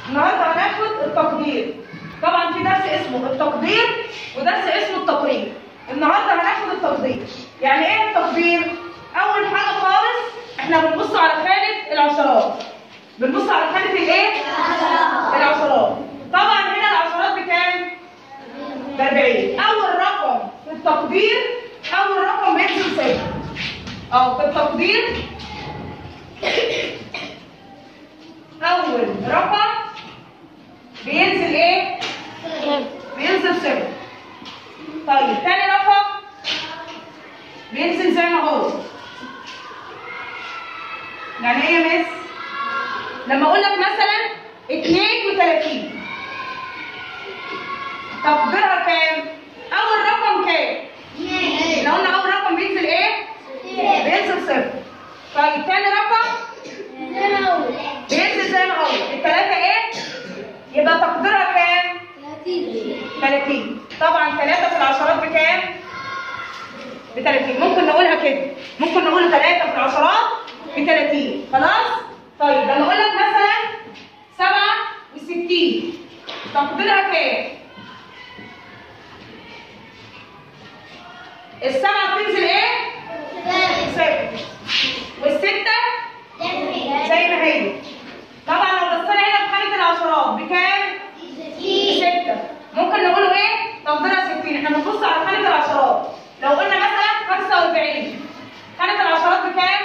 النهارده هناخد التقدير. طبعا في درس اسمه التقدير ودرس اسمه التقرير. النهارده هناخد التقدير. يعني ايه التقدير؟ اول حاجه خالص احنا بنبص على خانه العشرات. بنبص على خانه الايه؟ العشرات. طبعا هنا العشرات بكام؟ ب 40. اول رقم في التقدير اول رقم بينزل صفر. في التقدير اول رقم بينزل ايه؟ بينزل صفر. طيب ثاني رقم بينزل زي ما هو. يعني ايه يا مس؟ لما اقول لك مثلا 32 تقديرها كام؟ اول رقم كام؟ لو قلنا اول رقم بينزل ايه؟ بينزل صفر. طيب ثاني رقم بينزل زي ما هو. الثلاثه ايه؟ يبقى تقديرها كام؟ 30. طبعا 3 في العشرات بكام؟ ب 30. ممكن نقولها كده، ممكن نقول 3 في العشرات ب 30. خلاص؟ طيب لما اقول لك مثلا 67 تقديرها كام؟ السبعه بتنزل ايه؟ صفر. والسته زي ما هي. طبعا لو بصينا هنا في خانه العشرات بكام؟ ب6. ممكن نقوله ايه؟ تقديرها 60. احنا بنبص على خانه العشرات. لو قلنا مثلا 45 خانه العشرات بكام؟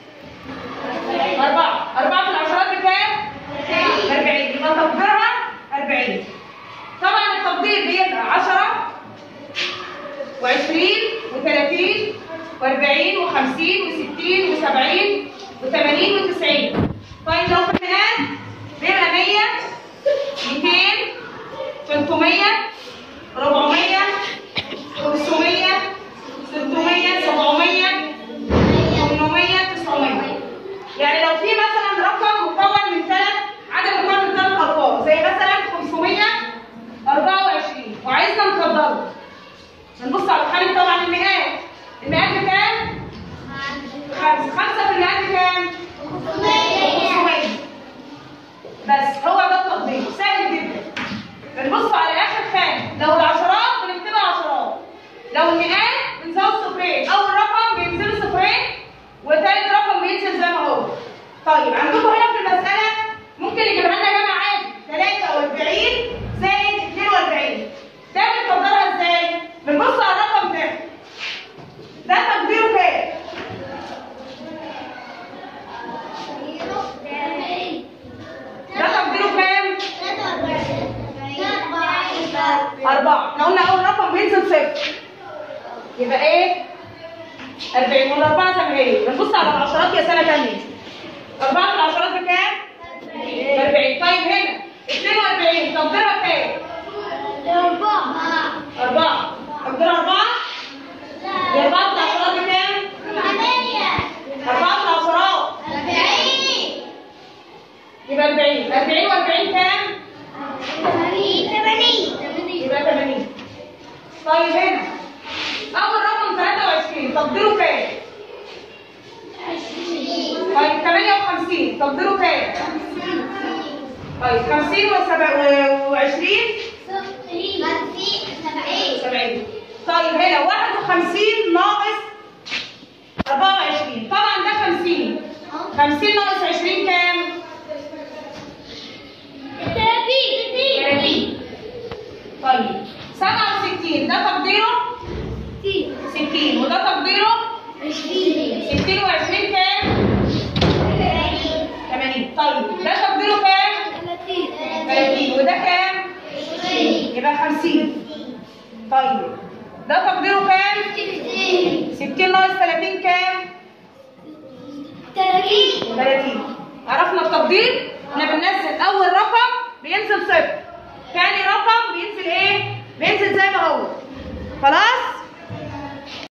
4. 4 في العشرات بكام؟ 40. يبقى تقديرها 40. طبعا التقدير بيبقى 10 و20 و30 و40 و50 و60 و70 و80 و90. طيب لو في المئات بيبقى 100 200 300 400 500 600 700 800 900. يعني لو في مثلا رقم مكون من عدد مكون من 3 ارقام زي مثلا 524 وعايزنا نقدره، هنبص على خانه طبعا المئات. المئات بكام؟ 5. 5 في المئات بكام؟ 500. بس هو ده التقدير، سهل جدا. بنبص على اخر خانه. لو العشرات بنكتبها عشرات، لو المئات بنزود صفرين. اول رقم بينزل صفرين وثالث رقم بينزل زي ما هو. طيب عندكم هنا في المساله ممكن يجيبها لنا جمع عادي 43 زائد 42. ده بنقدرها ازاي؟ بنبص على الرقم ده. ده تقديره كام؟ ده تقديره كام؟ 4. احنا قلنا اول رقم بينزل صفر. يبقى ايه؟ 40. والاربعه زي ما هي. بنبص على العشرات يا سنه ثانيه. 4 في العشرات بكام؟ 40. طيب هنا 42 تقديرها كام؟ 4. تقديرها 4. ال 4 في العشرات بكام؟ 4 في العشرات 40. يبقى 40. 40 و40 كام؟ 80. يبقى 80. طيب هنا اول رقم 23 تقديره كام؟ 20. طيب 58 تقديره كام؟ طيب 50 و20 70. طيب هنا 51 ناقص 24. طبعا ده 50. 50 ناقص 20 كام؟ 30. طيب 67 ده تقديره 60 وده تقديره 60 و20 كام؟ 80. طيب ده تقديره كام؟ 30 وده كام؟ يبقى 50. طيب ده تقديره كام؟ 60 ناقص 30 كام؟ 30. عرفنا التقدير؟ احنا بننزل اول رقم بينزل صفر، ثاني رقم بينزل ايه؟ بينزل زي ما هو. خلاص؟